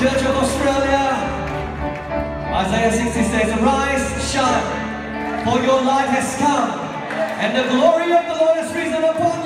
Church of Australia. Isaiah 60 says, "Arise, shine, for your light has come, and the glory of the Lord has risen upon